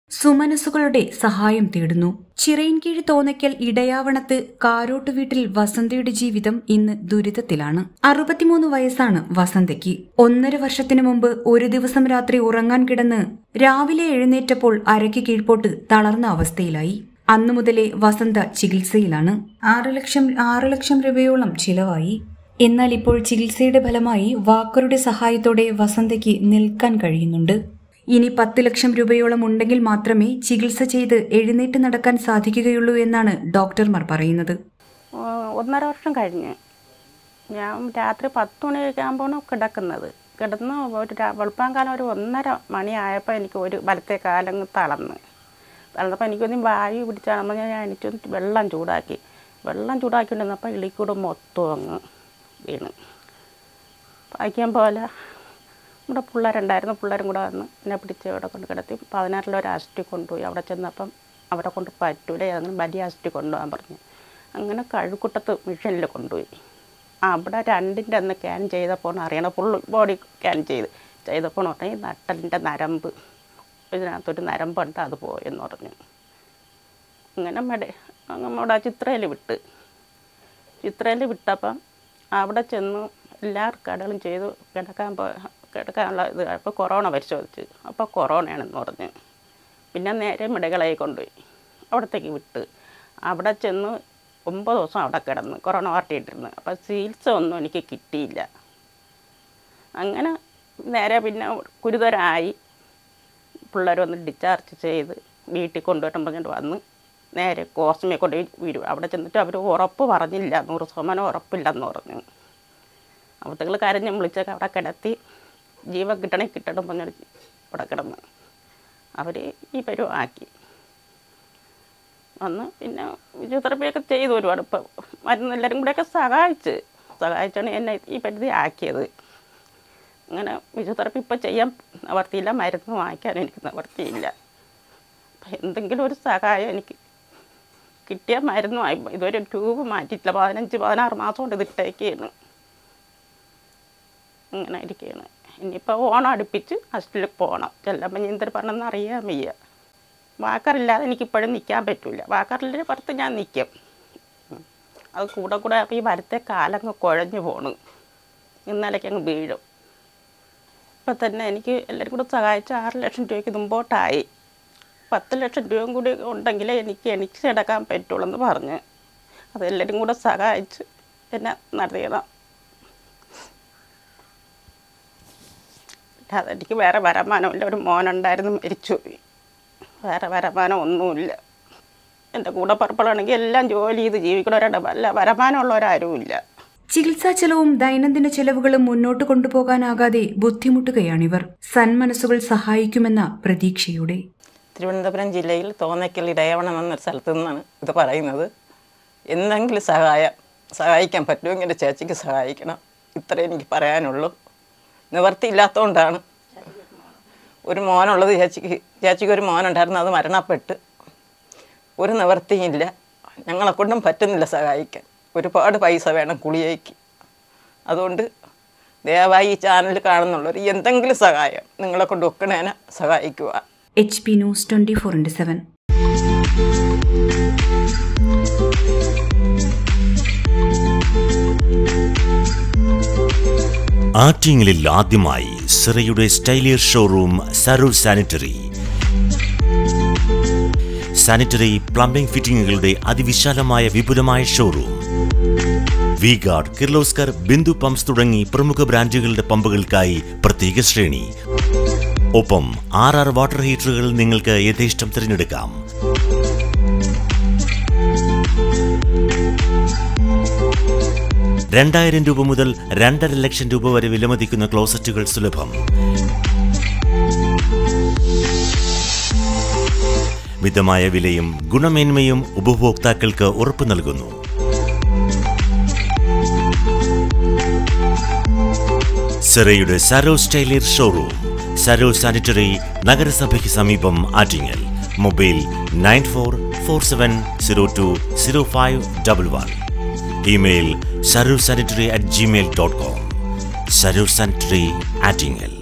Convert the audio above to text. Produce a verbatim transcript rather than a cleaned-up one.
സുമനസുകളുടെ സഹായം തേടുന്നു. ചിറയിൻകീഴ് തോന്നയ്ക്കൽ ഇടയാവണത്ത് കാരോട്ട് വീട്ടിൽ വസന്തയുടെ ജീവിതം ഇന്ന് ദുരിതത്തിലാണ്. അറുപത്തിമൂന്ന് വയസ്സാണ് വസന്തയ്ക്ക്. ഒന്നര വർഷത്തിനു മുമ്പ് ഒരു ദിവസം രാത്രി ഉറങ്ങാൻ കിടന്ന് രാവിലെ എഴുന്നേറ്റപ്പോൾ അരയ്ക്ക് കീഴ്പോട്ട് തളർന്ന അവസ്ഥയിലായി. അന്നു മുതലേ വസന്ത ചികിത്സയിലാണ്. ആറ് ലക്ഷം ആറ് ലക്ഷം രൂപയോളം ചിലവായി. എന്നാൽ ഇപ്പോൾ ചികിത്സയുടെ ഫലമായി വാക്കറുടെ സഹായത്തോടെ വസന്തയ്ക്ക് നിൽക്കാൻ കഴിയുന്നുണ്ട്. ഇനി പത്ത് ലക്ഷം രൂപയോളം ഉണ്ടെങ്കിൽ മാത്രമേ ചികിത്സ ചെയ്ത് എഴുന്നേറ്റ് നടക്കാൻ സാധിക്കുകയുള്ളൂ എന്നാണ് ഡോക്ടർമാർ പറയുന്നത്. ഒന്നര വർഷം കഴിഞ്ഞ് ഞാൻ രാത്രി പത്ത് മണിയൊക്കെ ആകുമ്പോഴാണ് കിടക്കുന്നത്. കിടന്ന് ഒരു വെളുപ്പാങ്കാലം ഒരു ഒന്നര മണിയായപ്പോൾ എനിക്ക് ഒരു വലത്തെ കാലങ്ങ് തളർന്ന് തളർന്നപ്പോൾ എനിക്കൊന്നും വായു പിടിച്ചാകുമ്പോൾ ഞാൻ എനിക്കൊന്ന് വെള്ളം ചൂടാക്കി വെള്ളം ചൂടാക്കിക്കൊണ്ടിരുന്നപ്പോൾ ഇളിക്കൂടെ മൊത്തം അങ്ങ് വീണ് വായിക്കാൻ പോലെ നമ്മുടെ പിള്ളേരുണ്ടായിരുന്നു. പിള്ളേരും കൂടെ വന്ന് എന്നെ പിടിച്ച് അവിടെ കൊണ്ട് കിടത്തി പതിനാറിൽ ഒരു ആശുപത്രി കൊണ്ടുപോയി. അവിടെ ചെന്നപ്പം അവിടെ കൊണ്ട് പറ്റൂല, അങ്ങനെ വലിയ ആശുപത്രി കൊണ്ടുപോകാൻ പറഞ്ഞു. അങ്ങനെ കഴുക്കുട്ടത്ത് മിഷനിൽ കൊണ്ടുപോയി. അവിടെ രണ്ടിൻ്റെ അന്ന് സ്കാൻ ചെയ്തപ്പോൾ അറിയണം, ഫുൾ ബോഡി സ്കാൻ ചെയ്ത് ചെയ്തപ്പോൾ പറഞ്ഞാൽ ഈ നട്ടലിൻ്റെ നരമ്പ് ഇതിനകത്തൊരു നരമ്പുണ്ട്, അത് പോയെന്ന് പറഞ്ഞു. അങ്ങനെ മെഡ നമ്മുടെ ചിത്രയിൽ വിട്ട് ചിത്രയിൽ വിട്ടപ്പം അവിടെ ചെന്ന് എല്ലാ കടകളും ചെയ്തു കിടക്കാൻ പോ കിടക്കാനുള്ള ഇത് അപ്പോൾ കൊറോണ പരിശോധിച്ച് അപ്പോൾ കൊറോണയാണെന്ന് പറഞ്ഞ് പിന്നെ നേരെ മെഡിക്കലായി കൊണ്ടുപോയി അവിടത്തേക്ക് വിട്ട് അവിടെ ചെന്ന് ഒമ്പത് ദിവസം അവിടെ കിടന്ന് കൊറോണ വാർട്ടിയിട്ടിരുന്നു. അപ്പോൾ ചികിത്സ ഒന്നും എനിക്ക് കിട്ടിയില്ല. അങ്ങനെ നേരെ പിന്നെ ഗുരുതരമായി പിള്ളേർ വന്ന് ഡിസ്ചാർജ് ചെയ്ത് വീട്ടിൽ കൊണ്ടുവരാൻ പറഞ്ഞിട്ട് വന്ന് നേരെ കോസ്മയെ കൊണ്ട് വീരും. അവിടെ ചെന്നിട്ട് അവർ ഉറപ്പ് പറഞ്ഞില്ല, നൂറ് ശതമാനം ഉറപ്പില്ലെന്ന് പറഞ്ഞു. അവിടത്തേകൾ കരഞ്ഞ് വിളിച്ചൊക്കെ അവിടെ കിടത്തി ജീവൻ കിട്ടണേ കിട്ടണം പറഞ്ഞൊരു അവിടെ കിടന്ന് അവർ ഈ പരുവാക്കി വന്ന് പിന്നെ ഫിസിയോതെറാപ്പിയൊക്കെ ചെയ്തു ഒരുപാട്. ഇപ്പം മരുന്ന് എല്ലാവരും കൂടെയൊക്കെ സഹായിച്ച് സഹായിച്ചാണ് എന്നെ ഈ പരിധി ആക്കിയത്. അങ്ങനെ ഫിസിയോതെറാപ്പി ഇപ്പം ചെയ്യാൻ നിവർത്തിയില്ല, മരുന്ന് വാങ്ങിക്കാൻ എനിക്ക് നിവർത്തിയില്ല. അപ്പം എന്തെങ്കിലും ഒരു സഹായം എനിക്ക് കിട്ടിയ മരുന്നുമായി. ഇതുവരെ ട്യൂബ് മാറ്റിയിട്ടില്ല, പതിനഞ്ച് പതിനാറ് മാസം കൊണ്ട് ഇതിട്ടേക്കാണ്. അങ്ങനെ ഇരിക്കുകയാണ്. ഇനിയിപ്പോൾ ഓണം അടുപ്പിച്ച് ഹോസ്പിറ്റലിൽ പോകണം. ചെല്ലുമ്പോൾ ഞാൻ എന്തൊരു പറഞ്ഞെന്ന് അറിയാൻ വയ്യ. വാക്കറില്ലാതെ എനിക്കിപ്പോഴും നിൽക്കാൻ പറ്റില്ല. വാക്കറിൻ്റെ പുറത്ത് ഞാൻ നിൽക്കും. അത് കൂടെ കൂടെ അപ്പോൾ ഈ വലത്തെ കാലങ്ങ് കുഴഞ്ഞു പോണ്, ഇന്നലേക്ക് അങ്ങ് വീഴും. ഇപ്പം തന്നെ എനിക്ക് എല്ലാവരും കൂടെ സഹായിച്ച് ആറ് ലക്ഷം രൂപയ്ക്ക് മുമ്പോട്ടായി. പത്ത് ലക്ഷം രൂപയും കൂടി ഉണ്ടെങ്കിലേ എനിക്ക് എനിക്ക് നടക്കാൻ പറ്റുള്ളൂ എന്ന് പറഞ്ഞ് അതെല്ലാവരും കൂടെ സഹായിച്ച് എന്നെ നടത്തിയതാണ്. അതെനിക്ക് വേറെ വരുമാനമില്ല. ഒരു മോനുണ്ടായിരുന്നു, മരിച്ചുപോയി. വേറെ വരുമാനം ഒന്നുമില്ല. എൻ്റെ കൂടെ പറപ്പളാണെങ്കിൽ എല്ലാം ജോലി ചെയ്ത് ജീവിക്കണവരുടെ വല്ല വരുമാനമുള്ളവരാരുമില്ല. ചികിത്സാ ചെലവും ദൈനംദിന ചെലവുകളും മുന്നോട്ട് കൊണ്ടുപോകാനാകാതെ ബുദ്ധിമുട്ടുകയാണിവർ. സന്മനസ്സുകൾ സഹായിക്കുമെന്ന പ്രതീക്ഷയോടെ. തിരുവനന്തപുരം ജില്ലയിൽ തോന്നയ്ക്കൽ ഇടയാവണം എന്നൊരു സ്ഥലത്തു നിന്നാണ് ഇത് പറയുന്നത്. എന്തെങ്കിലും സഹായം സഹായിക്കാൻ പറ്റുമെങ്കിൽ എൻ്റെ ചേച്ചിക്ക് സഹായിക്കണം, ഇത്രേ എനിക്ക് പറയാനുള്ളൂ. നിവർത്തിയില്ലാത്തതുകൊണ്ടാണ്. ഒരു മോനുള്ളത് ചേച്ചിക്ക് ചേച്ചിക്ക് ഒരു മോനുണ്ടായിരുന്നു, അത് മരണപ്പെട്ട്. ഒരു നിവർത്തിയില്ല, ഞങ്ങളെക്കൊണ്ടും പറ്റുന്നില്ല സഹായിക്കാൻ. ഒരുപാട് പൈസ വേണം കുളിയേക്ക്. അതുകൊണ്ട് ദയവായി ഈ ചാനൽ കാണുന്നുള്ളവർ എന്തെങ്കിലും സഹായം നിങ്ങളെ കൊണ്ട് ഒക്കണേനെ സഹായിക്കുക. H P news twenty four into seven. ആറ്റിങ്ങലിൽ ആദ്യമായി സിറയുടെ സ്റ്റൈലിയർ showroom Sarur sanitary. Sanitary plumbing ഫിറ്റിംഗുകളുടെ അതിവിശാലമായ വിപുലമായ showroom. V guard, Kirloskar, Bindu pumps തുടങ്ങി പ്രമുഖ ബ്രാൻഡുകളുടെ പമ്പുകൾക്കായി പ്രത്യേക ശ്രേണി. ഒപ്പം ആർ ആർ വാട്ടർ ഹീറ്ററുകൾ നിങ്ങൾക്ക് യഥേഷ്ടം തിരഞ്ഞെടുക്കാം. രണ്ടായിരം രൂപ മുതൽ രണ്ടര ലക്ഷം രൂപ വരെ വിലമതിക്കുന്ന ക്ലോസറ്റുകൾ സുലഭം. മിതമായ വിലയും ഗുണമേന്മയും ഉപഭോക്താക്കൾക്ക് ഉറപ്പു നൽകുന്നു. സിറയുടെ സരോ സ്റ്റൈലിയർ ഷോറൂം, സരോ സാനിറ്ററി, നഗരസഭയ്ക്ക് സമീപം, Attingal. Mobile nine four four seven zero two zero five double one. Email sarursanitary at gmail dot com. Sarur Sanitary, Attingel.